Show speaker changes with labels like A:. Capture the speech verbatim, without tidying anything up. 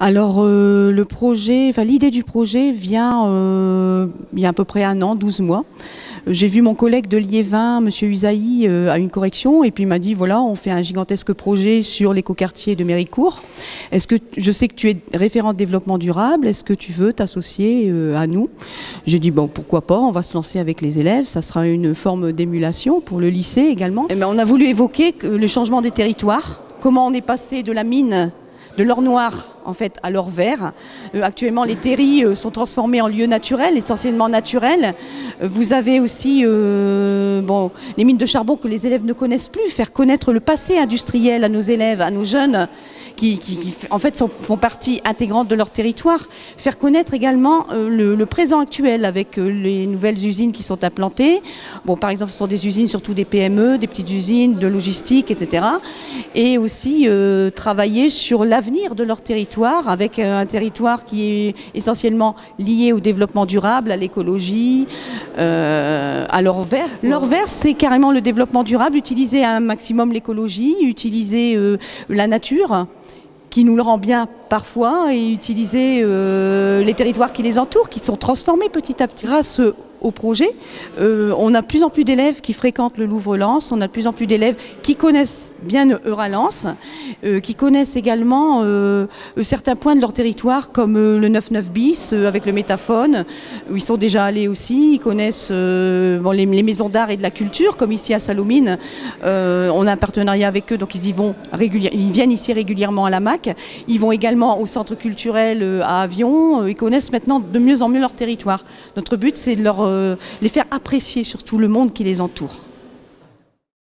A: Alors euh, le projet, enfin l'idée du projet vient euh, il y a à peu près un an, douze mois. J'ai vu mon collègue de Liévin, monsieur Usaï, euh, à une correction, et puis il m'a dit voilà, on fait un gigantesque projet sur l'écoquartier de Méricourt. Est-ce que je sais que tu es référent de développement durable, est-ce que tu veux t'associer euh, à nous? J'ai dit bon, pourquoi pas, on va se lancer avec les élèves, ça sera une forme d'émulation pour le lycée également. Et bien, on a voulu évoquer le changement des territoires, comment on est passé de la mine de l'or noir en fait à l'or vert. Euh, actuellement les terris euh, sont transformés en lieux naturels, essentiellement naturels. Euh, vous avez aussi euh, bon, les mines de charbon que les élèves ne connaissent plus, faire connaître le passé industriel à nos élèves, à nos jeunes qui, qui, qui en fait sont, font partie intégrante de leur territoire. Faire connaître également euh, le, le présent actuel avec euh, les nouvelles usines qui sont implantées. Bon, par exemple, ce sont des usines, surtout des P M E, des petites usines de logistique, et cetera. Et aussi euh, travailler sur l'avenir de leur territoire avec euh, un territoire qui est essentiellement lié au développement durable, à l'écologie, euh, à l'or vert. L'or vert, c'est carrément le développement durable, utiliser un maximum l'écologie, utiliser euh, la nature qui nous le rend bien parfois, et utiliser euh, les territoires qui les entourent, qui sont transformés petit à petit. Grâce au projet, euh, on a de plus en plus d'élèves qui fréquentent le Louvre-Lens, on a de plus en plus d'élèves qui connaissent bien Euralens, euh, qui connaissent également euh, certains points de leur territoire, comme euh, le neuf neuf bis, euh, avec le métaphone, où ils sont déjà allés aussi, ils connaissent euh, bon, les, les maisons d'art et de la culture, comme ici à Salomine, euh, on a un partenariat avec eux, donc ils y vont régulièrement, ils viennent ici régulièrement à la M A C, ils vont également au centre culturel à Avion, ils connaissent maintenant de mieux en mieux leur territoire. Notre but, c'est de leur, euh, les faire apprécier surtout le monde qui les entoure.